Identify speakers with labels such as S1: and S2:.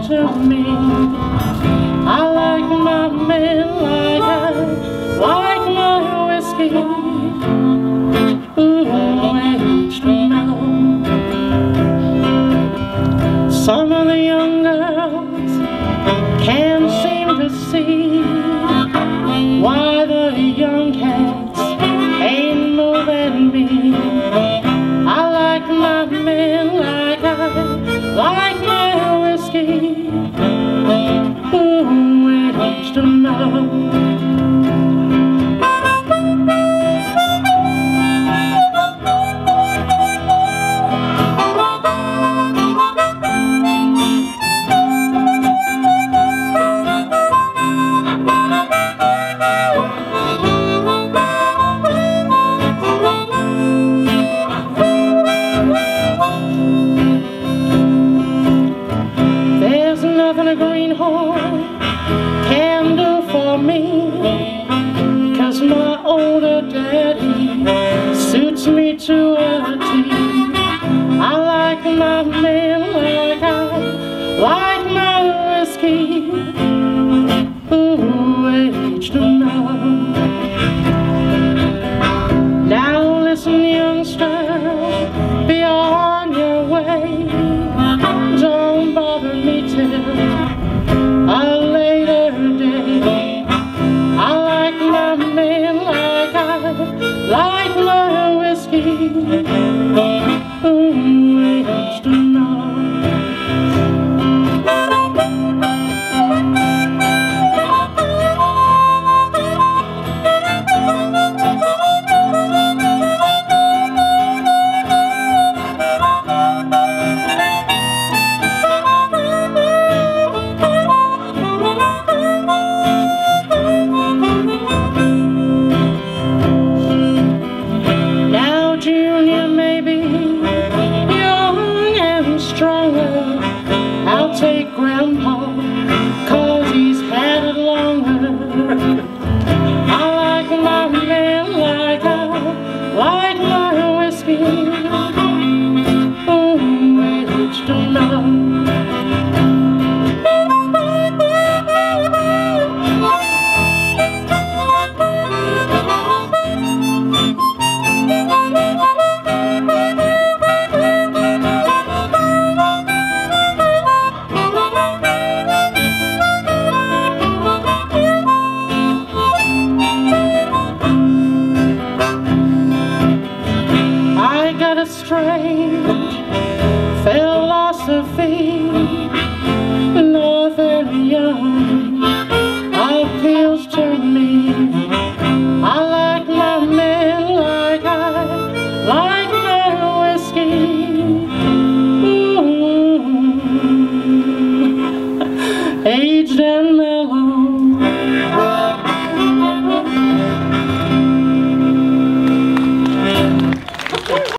S1: to me. I like my men like I like my whiskey. Ooh, aged mellow. Some of the young girls can't seem to see why the young cats ain't moving me. I like my men like I like my whiskey. Ooh, aged mellow. Nothing a greenhorn can do for me, 'cause my older daddy suits me to a T. I like my men like I like my whiskey. Ooh, aged mellow. Now listen, youngster, be on your way. Don't bother me till a later day. I like my men like I like my whiskey. Ooh, aged mellow. Junior may be young and stronger, I'll take